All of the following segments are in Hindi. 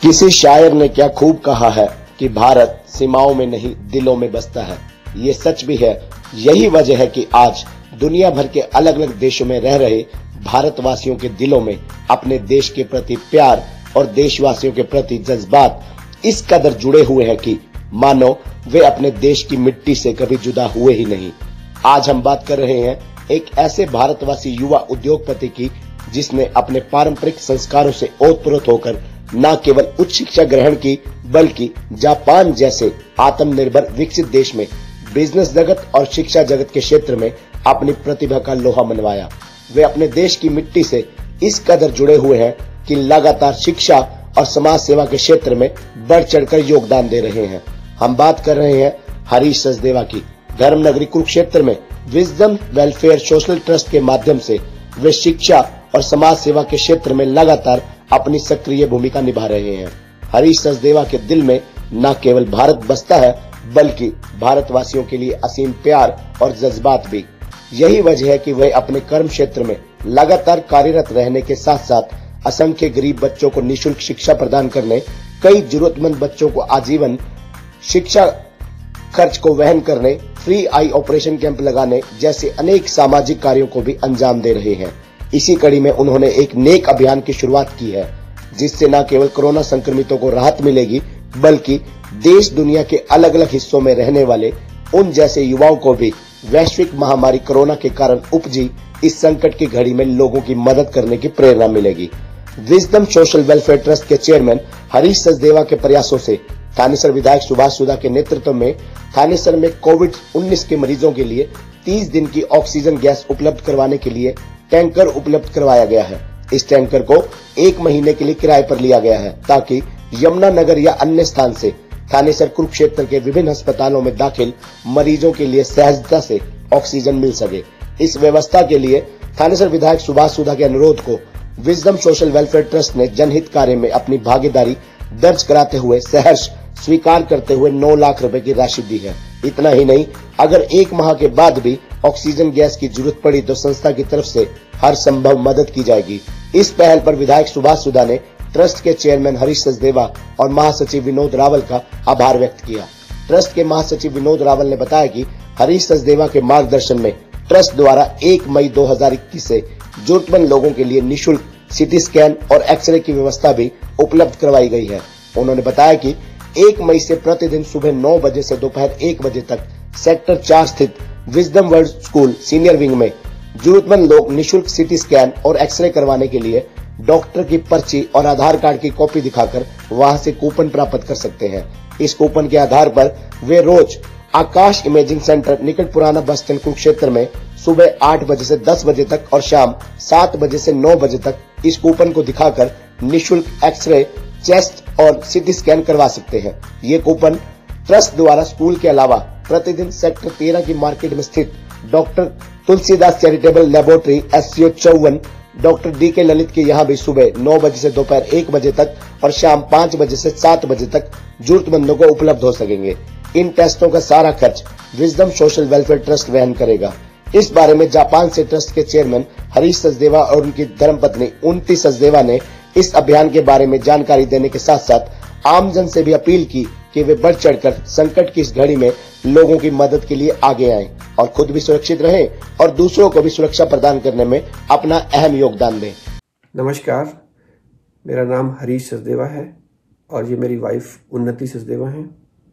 किसी शायर ने क्या खूब कहा है कि भारत सीमाओं में नहीं दिलों में बसता है। ये सच भी है। यही वजह है कि आज दुनिया भर के अलग अलग देशों में रह रहे भारतवासियों के दिलों में अपने देश के प्रति प्यार और देशवासियों के प्रति जज्बात इस कदर जुड़े हुए हैं कि मानो वे अपने देश की मिट्टी से कभी जुदा हुए ही नहीं। आज हम बात कर रहे हैं एक ऐसे भारतवासी युवा उद्योगपति की जिसने अपने पारंपरिक संस्कारों से ओतप्रोत होकर न केवल उच्च शिक्षा ग्रहण की बल्कि जापान जैसे आत्मनिर्भर विकसित देश में बिजनेस जगत और शिक्षा जगत के क्षेत्र में अपनी प्रतिभा का लोहा मनवाया। वे अपने देश की मिट्टी से इस कदर जुड़े हुए हैं कि लगातार शिक्षा और समाज सेवा के क्षेत्र में बढ़ चढ़कर योगदान दे रहे हैं। हम बात कर रहे हैं हरीश सचदेवा की। धर्मनगरी कुरुक्षेत्र में विजडम वेलफेयर सोशल ट्रस्ट के माध्यम से वे शिक्षा और समाज सेवा के क्षेत्र में लगातार अपनी सक्रिय भूमिका निभा रहे हैं। हरीश सचदेवा के दिल में न केवल भारत बसता है बल्कि भारतवासियों के लिए असीम प्यार और जज्बात भी। यही वजह है कि वे अपने कर्म क्षेत्र में लगातार कार्यरत रहने के साथ साथ असंख्य गरीब बच्चों को निःशुल्क शिक्षा प्रदान करने, कई जरूरतमंद बच्चों को आजीवन शिक्षा खर्च को वहन करने, फ्री आई ऑपरेशन कैंप लगाने जैसे अनेक सामाजिक कार्यों को भी अंजाम दे रहे हैं। इसी कड़ी में उन्होंने एक नेक अभियान की शुरुआत की है जिससे न केवल कोरोना संक्रमितों को राहत मिलेगी बल्कि देश दुनिया के अलग अलग हिस्सों में रहने वाले उन जैसे युवाओं को भी वैश्विक महामारी कोरोना के कारण उपजी इस संकट की घड़ी में लोगों की मदद करने की प्रेरणा मिलेगी। विजडम सोशल वेलफेयर ट्रस्ट के चेयरमैन हरीश सचदेवा के प्रयासों से थानेसर विधायक सुभाष सुधा के नेतृत्व में थानेसर में कोविड-19 के मरीजों के लिए 30 दिन की ऑक्सीजन गैस उपलब्ध करवाने के लिए टैंकर उपलब्ध करवाया गया है। इस टैंकर को 1 महीने के लिए किराए पर लिया गया है ताकि यमुनानगर या अन्य स्थान से थानेसर कुरुक्षेत्र के विभिन्न अस्पतालों में दाखिल मरीजों के लिए सहजता से ऑक्सीजन मिल सके। इस व्यवस्था के लिए थानेसर विधायक सुभाष सुधा के अनुरोध को विजडम सोशल वेलफेयर ट्रस्ट ने जनहित कार्य में अपनी भागीदारी दर्ज कराते हुए सहर्ष स्वीकार करते हुए 9 लाख रुपए की राशि दी है। इतना ही नहीं, अगर 1 माह के बाद भी ऑक्सीजन गैस की जरूरत पड़ी तो संस्था की तरफ से हर संभव मदद की जाएगी। इस पहल पर विधायक सुभाष सुधा ने ट्रस्ट के चेयरमैन हरीश सचदेवा और महासचिव विनोद रावल का आभार व्यक्त किया। ट्रस्ट के महासचिव विनोद रावल ने बताया कि हरीश सचदेवा के मार्गदर्शन में ट्रस्ट द्वारा 1 मई 2021 से जरूरतमंद लोगों के लिए निःशुल्क सीटी स्कैन और एक्सरे की व्यवस्था भी उपलब्ध करवाई गई है। उन्होंने बताया कि 1 मई से प्रतिदिन सुबह 9 बजे से दोपहर 1 बजे तक सेक्टर 4 स्थित wisdom world school senior wing में जरूरतमंद लोग निःशुल्क सीटी स्कैन और एक्सरे करवाने के लिए डॉक्टर की पर्ची और आधार कार्ड की कॉपी दिखाकर वहां से कूपन प्राप्त कर सकते हैं। इस कूपन के आधार पर वे रोज आकाश इमेजिंग सेंटर निकट पुराना बस स्टैंड कुरुक्षेत्र में सुबह 8 बजे से 10 बजे तक और शाम 7 बजे से 9 बजे तक इस कूपन को दिखाकर निःशुल्क एक्सरे, चेस्ट और सीटी स्कैन करवा सकते हैं। ये कूपन ट्रस्ट द्वारा स्कूल के अलावा प्रतिदिन सेक्टर 13 की मार्केट में स्थित doctor Tulsidas charitable laboratory SCO 54 doctor DK Lalit के यहाँ भी सुबह 9 बजे से दोपहर 1 बजे तक और शाम 5 बजे से 7 बजे तक जरूरतमंदों को उपलब्ध हो सकेंगे। इन टेस्टों का सारा खर्च विजडम सोशल वेलफेयर ट्रस्ट वहन करेगा। इस बारे में जापान से ट्रस्ट के चेयरमैन हरीश सचदेवा और उनकी धर्मपत्नी उन्नति सचदेवा ने इस अभियान के बारे में जानकारी देने के साथ साथ आमजन से भी अपील की कि वे बढ़ चढ़कर संकट की इस घड़ी में लोगों की मदद के लिए आगे आएं और खुद भी सुरक्षित रहें और दूसरों को भी सुरक्षा प्रदान करने में अपना अहम योगदान दें। नमस्कार, मेरा नाम हरीश सचदेवा है और ये मेरी वाइफ उन्नति सचदेवा हैं।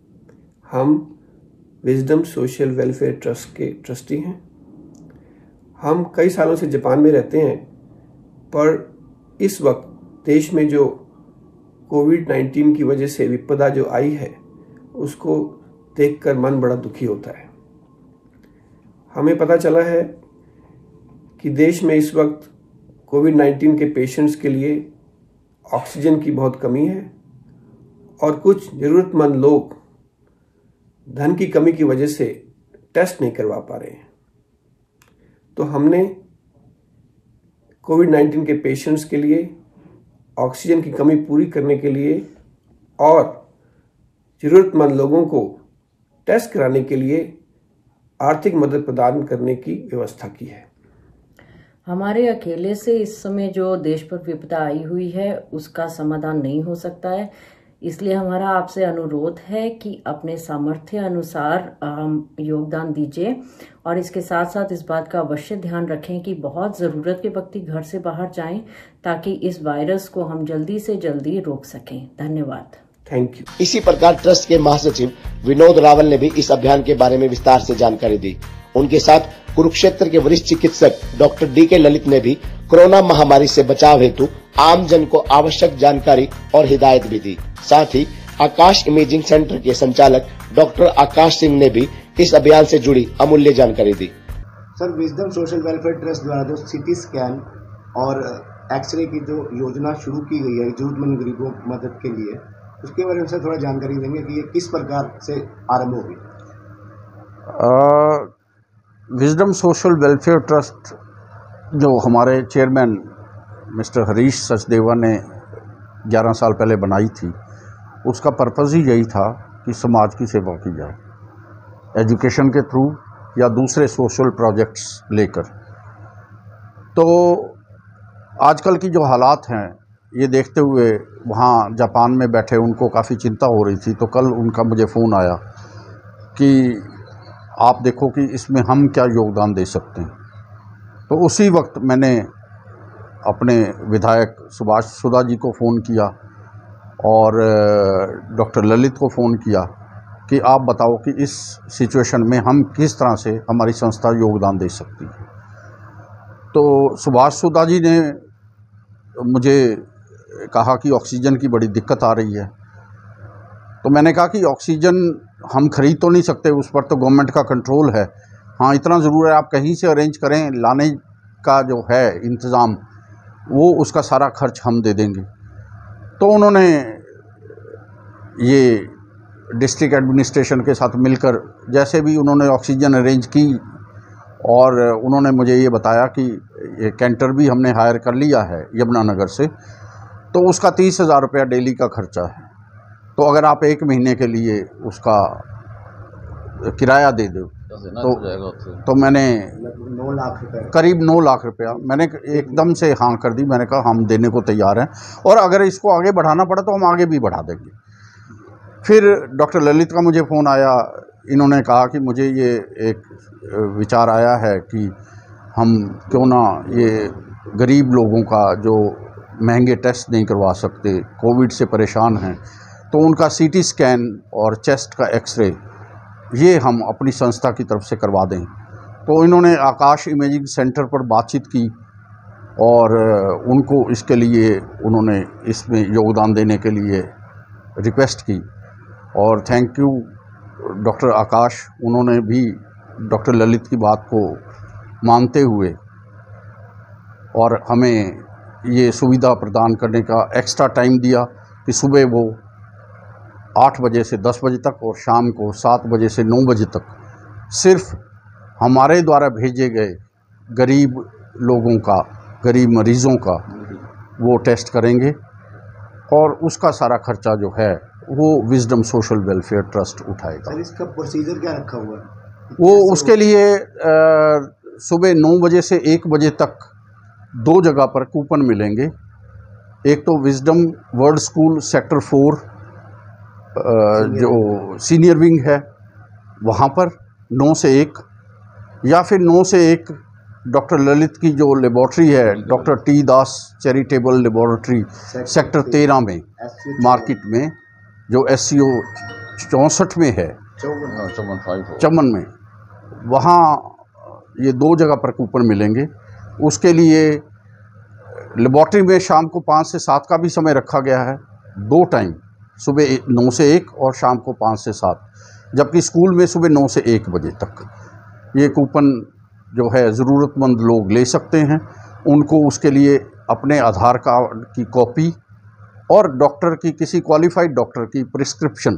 हम विजडम सोशल वेलफेयर ट्रस्ट के ट्रस्टी हैं। हम कई सालों से जापान में रहते हैं पर इस वक्त देश में जो कोविड-19 की वजह से विपदा जो आई है उसको देखकर मन बड़ा दुखी होता है। हमें पता चला है कि देश में इस वक्त कोविड-19 के पेशेंट्स के लिए ऑक्सीजन की बहुत कमी है और कुछ ज़रूरतमंद लोग धन की कमी की वजह से टेस्ट नहीं करवा पा रहे हैं। तो हमने कोविड-19 के पेशेंट्स के लिए ऑक्सीजन की कमी पूरी करने के लिए और ज़रूरतमंद लोगों को टेस्ट कराने के लिए आर्थिक मदद प्रदान करने की व्यवस्था की है। हमारे अकेले से इस समय जो देश पर विपदा आई हुई है उसका समाधान नहीं हो सकता है। इसलिए हमारा आपसे अनुरोध है कि अपने सामर्थ्य अनुसार योगदान दीजिए और इसके साथ साथ इस बात का अवश्य ध्यान रखें कि बहुत ज़रूरत के वक्त ही घर से बाहर जाएं ताकि इस वायरस को हम जल्दी से जल्दी रोक सकें। धन्यवाद। Thank you. इसी प्रकार ट्रस्ट के महासचिव विनोद रावल ने भी इस अभियान के बारे में विस्तार से जानकारी दी। उनके साथ कुरुक्षेत्र के वरिष्ठ चिकित्सक डॉक्टर डी.के. ललित ने भी कोरोना महामारी से बचाव हेतु आम जन को आवश्यक जानकारी और हिदायत भी दी। साथ ही आकाश इमेजिंग सेंटर के संचालक डॉक्टर आकाश सिंह ने भी इस अभियान से जुड़ी अमूल्य जानकारी दी। Sir, wisdom social welfare trust द्वारा जो सिटी स्कैन और एक्सरे की जो योजना शुरू की गई है जरूरतमंद गरीबों की मदद के लिए, उसके बारे में सर थोड़ा जानकारी देंगे कि ये किस प्रकार से आरंभ होगी? विजडम सोशल वेलफेयर ट्रस्ट जो हमारे चेयरमैन मिस्टर हरीश सचदेवा ने 11 साल पहले बनाई थी, उसका पर्पज़ ही यही था कि समाज की सेवा की जाए, एजुकेशन के थ्रू या दूसरे सोशल प्रोजेक्ट्स लेकर। तो आजकल की जो हालात हैं ये देखते हुए वहाँ जापान में बैठे उनको काफ़ी चिंता हो रही थी। तो कल उनका मुझे फ़ोन आया कि आप देखो कि इसमें हम क्या योगदान दे सकते हैं। तो उसी वक्त मैंने अपने विधायक सुभाष सुधा जी को फ़ोन किया और डॉक्टर ललित को फ़ोन किया कि आप बताओ कि इस सिचुएशन में हम किस तरह से हमारी संस्था योगदान दे सकती है। तो सुभाष सुधा जी ने मुझे कहा कि ऑक्सीजन की बड़ी दिक्कत आ रही है। तो मैंने कहा कि ऑक्सीजन हम खरीद तो नहीं सकते, उस पर तो गवर्नमेंट का कंट्रोल है। हाँ, इतना ज़रूर है आप कहीं से अरेंज करें, लाने का जो है इंतज़ाम वो उसका सारा खर्च हम दे देंगे। तो उन्होंने ये डिस्ट्रिक्ट एडमिनिस्ट्रेशन के साथ मिलकर जैसे भी उन्होंने ऑक्सीजन अरेंज की और उन्होंने मुझे ये बताया कि ये कैंटर भी हमने हायर कर लिया है यमुनानगर से, तो उसका 30,000 रुपया डेली का खर्चा है। तो अगर आप 1 महीने के लिए उसका किराया दे दो तो मैंने 9 लाख रुपए, करीब 9 लाख रुपया मैंने एकदम से हाँ कर दी। मैंने कहा हम देने को तैयार हैं और अगर इसको आगे बढ़ाना पड़ा तो हम आगे भी बढ़ा देंगे। फिर डॉक्टर ललित का मुझे फ़ोन आया, इन्होंने कहा कि मुझे ये एक विचार आया है कि हम क्यों ना ये गरीब लोगों का जो महंगे टेस्ट नहीं करवा सकते, कोविड से परेशान हैं, तो उनका सीटी स्कैन और चेस्ट का एक्सरे ये हम अपनी संस्था की तरफ से करवा दें। तो इन्होंने आकाश इमेजिंग सेंटर पर बातचीत की और उनको इसके लिए उन्होंने इसमें योगदान देने के लिए रिक्वेस्ट की और थैंक यू डॉक्टर आकाश, उन्होंने भी डॉक्टर ललित की बात को मानते हुए और हमें ये सुविधा प्रदान करने का एक्स्ट्रा टाइम दिया कि सुबह वो 8 बजे से 10 बजे तक और शाम को 7 बजे से 9 बजे तक सिर्फ हमारे द्वारा भेजे गए गरीब लोगों का, गरीब मरीज़ों का वो टेस्ट करेंगे और उसका सारा खर्चा जो है वो विजडम सोशल वेलफेयर ट्रस्ट उठाएगा। सर, इसका प्रोसीजर क्या रखा हुआ है? वो उसके लिए सुबह 9 बजे से 1 बजे तक 2 जगह पर कूपन मिलेंगे। एक तो विजडम वर्ल्ड स्कूल सेक्टर 4 जो सीनियर विंग है वहाँ पर 9 से 1, या फिर 9 से 1 डॉक्टर ललित की जो लेबॉर्ट्री है doctor T Das charitable laboratory sector 13 में मार्केट में जो SCO 64 में है, चमन में, वहाँ ये 2 जगह पर कूपन मिलेंगे। उसके लिए लेबॉर्ट्री में शाम को 5 से 7 का भी समय रखा गया है, 2 टाइम, सुबह 9 से 1 और शाम को 5 से 7, जबकि स्कूल में सुबह 9 से 1 बजे तक ये कूपन जो है ज़रूरतमंद लोग ले सकते हैं। उनको उसके लिए अपने आधार कार्ड की कॉपी और डॉक्टर की, किसी क्वालिफाइड डॉक्टर की प्रिस्क्रिप्शन,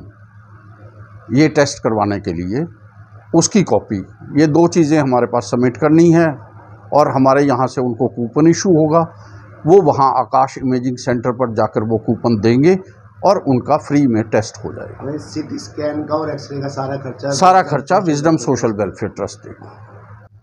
ये टेस्ट करवाने के लिए उसकी कॉपी, ये 2 चीज़ें हमारे पास सबमिट करनी है और हमारे यहाँ से उनको कूपन इशू होगा। वो वहाँ आकाश इमेजिंग सेंटर पर जाकर वो कूपन देंगे और उनका फ्री में टेस्ट हो जाएगा। सीटी स्कैन का और एक्सरे का सारा खर्चा विजडम सोशल वेलफेयर ट्रस्ट देगा।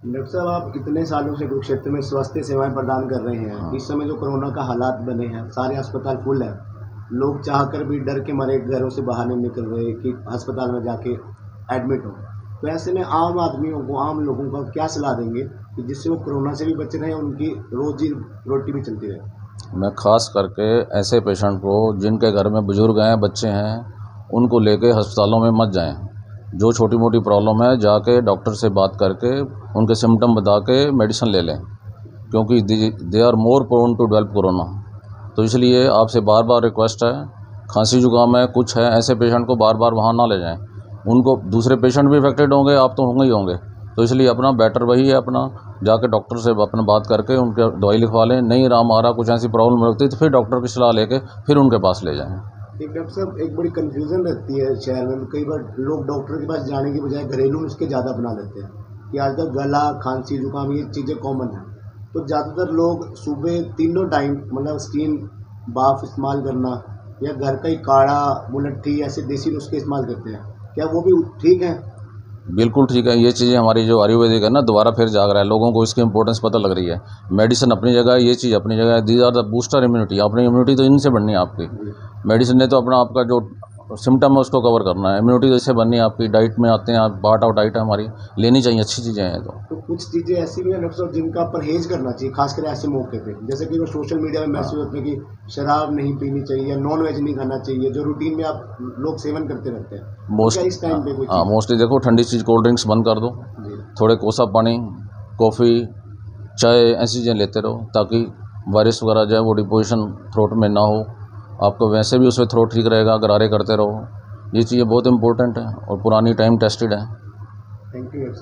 डॉक्टर साहब, आप इतने सालों से कुरुक्षेत्र में स्वास्थ्य सेवाएं प्रदान कर रहे हैं। इस समय जो कोरोना का हालात बने हैं, सारे अस्पताल फुल है, लोग चाहकर भी डर के मारे घरों से बाहर नहीं निकल रहे कि अस्पताल में जाके एडमिट हो। तो ऐसे में आम आदमियों को, आम लोगों को क्या सलाह देंगे कि जिससे वो कोरोना से भी बच रहे हैं, उनकी रोजी रोटी भी चलती रहे? मैं ख़ास करके ऐसे पेशेंट को जिनके घर में बुजुर्ग हैं, बच्चे हैं, उनको लेके अस्पतालों में मत जाएं। जो छोटी मोटी प्रॉब्लम है जाके डॉक्टर से बात करके उनके सिम्टम बता के मेडिसिन ले लें, क्योंकि they are more prone to develop corona. तो इसलिए आपसे बार बार रिक्वेस्ट है, खांसी जुकाम है, कुछ है, ऐसे पेशेंट को बार बार वहाँ ना ले जाएं। उनको दूसरे पेशेंट भी इफेक्टेड होंगे, आप तो होंगे ही होंगे। तो इसलिए अपना बेटर वही है, अपना जाके डॉक्टर से अपना बात करके उनके दवाई लिखवा लें। नहीं आराम आ रहा, कुछ ऐसी प्रॉब्लम लगती है तो फिर डॉक्टर की सलाह लेके फिर उनके पास ले जाएं। एक डॉक्टर साहब, एक बड़ी कन्फ्यूज़न रहती है शहर में, कई बार लोग डॉक्टर के पास जाने की बजाय घरेलू नुस्खे ज़्यादा अपना लेते हैं कि आजकल गला, खांसी, जुकाम ये चीज़ें कॉमन हैं। तो ज़्यादातर लोग सुबह तीनों टाइम मतलब स्टीम बाफ इस्तेमाल करना या घर का ही काढ़ा, मुलट्ठी ऐसे देसी नुस्खे इस्तेमाल करते हैं, क्या वो भी ठीक है? बिल्कुल ठीक है। ये चीज़ें हमारी जो आयुर्वेदिक है ना, दोबारा फिर जाग रहा है, लोगों को इसकी इंपॉर्टेंस पता लग रही है। मेडिसिन अपनी जगह है, ये चीज़ अपनी जगह है। These are the booster immunity. अपनी इम्यूनिटी तो इनसे बननी है आपकी। मेडिसिन ने तो अपना आपका जो सिम्टम है उसको कवर करना है। इम्यूनिटी तो इससे बननी है आपकी। डाइट में आते हैं आप, पार्ट ऑफ डाइट है हमारी, लेनी चाहिए, अच्छी चीज़ें हैं। तो कुछ चीज़ें ऐसी भी हैं डॉक्टर साहब जिनका परहेज़ करना चाहिए, खासकर ऐसे मौके पे, जैसे कि वो सोशल मीडिया में मैसेज होते हैं कि शराब नहीं पीनी चाहिए या नॉन वेज नहीं खाना चाहिए, जो रूटीन में आप लोग सेवन करते रहते हैं। मोस्ट इस टाइम पे मोस्टली देखो, ठंडी चीज़, कोल्ड ड्रिंक्स बंद कर दो, थोड़े कोसा पानी, कॉफ़ी, चाय, ऐसी चीज़ें लेते रहो ताकि वायरस वगैरह जो है वो डिपोजिशन थ्रोट में ना हो। आपको वैसे भी उसमें थ्रोट ठीक रहेगा, गरारे करते रहो। ये चीज़ें बहुत इंपॉर्टेंट है और पुरानी टाइम टेस्टेड है। थैंक यू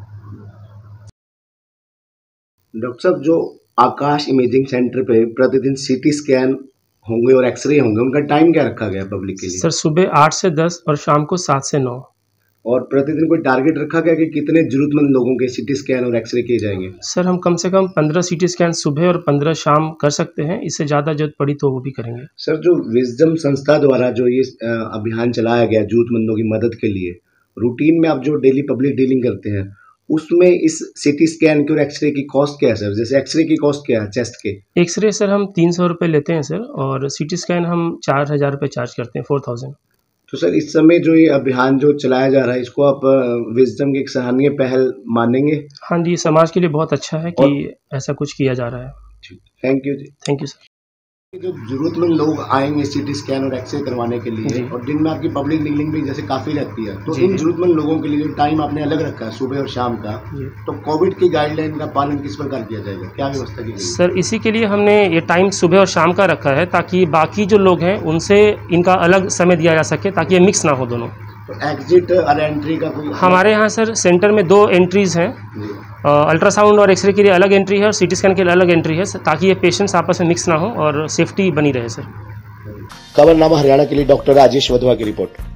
डॉक्टर साहब। जो आकाश इमेजिंग सेंटर पे प्रतिदिन सीटी स्कैन होंगे और एक्सरे होंगे, उनका टाइम क्या रखा गया पब्लिक के लिए? सर सुबह 8 से 10 और शाम को 7 से 9। और प्रतिदिन कोई टारगेट रखा गया कि कितने जरूरतमंद लोगों के सीटी स्कैन और एक्सरे किए जाएंगे? सर हम कम से कम 15 सीटी स्कैन सुबह और 15 शाम कर सकते हैं। इससे ज़्यादा जरूरत पड़ी तो वो भी करेंगे। सर, जो विजडम संस्था द्वारा जो ये अभियान चलाया गया जरूरतमंदों की मदद के लिए, रूटीन में आप जो डेली पब्लिक डीलिंग करते हैं, उसमें इस सीटी स्कैन की और एक्सरे की कॉस्ट क्या है सर? जैसे एक्सरे की कॉस्ट क्या है चेस्ट के? एक्सरे सर हम 300 रुपये लेते हैं सर, और सीटी स्कैन हम 4000 रुपये चार्ज करते हैं, 4000। तो सर, इस समय जो ये अभियान जो चलाया जा रहा है, इसको आप विजडम की एक सराहनीय पहल मानेंगे? हाँ जी, समाज के लिए बहुत अच्छा है कि ऐसा कुछ किया जा रहा है। थैंक यू जी। Thank you sir. जो जरूरतमंद लोग आएंगे सीटी स्कैन और एक्सरे करवाने के लिए, और दिन में आपकी पब्लिक डीलिंग भी जैसे काफ़ी रहती है, तो इन जरूरतमंद लोगों के लिए जो टाइम आपने अलग रखा है सुबह और शाम का, तो कोविड की गाइडलाइन का पालन किस प्रकार किया जाएगा? क्या व्यवस्था की गई? सर इसी के लिए हमने ये टाइम सुबह और शाम का रखा है, ताकि बाकी जो लोग हैं उनसे इनका अलग समय दिया जा सके, ताकि ये मिक्स ना हो दोनों। तो एग्जिट और एंट्री का कोई? हमारे यहाँ सर सेंटर में 2 एंट्रीज़ हैं। अल्ट्रासाउंड और एक्सरे के लिए अलग एंट्री है और सीटी स्कैन के लिए अलग एंट्री है, ताकि ये पेशेंट्स आपस में मिक्स ना हो और सेफ्टी बनी रहे सर। खबरनामा हरियाणा के लिए डॉक्टर राजेश वधवा की रिपोर्ट।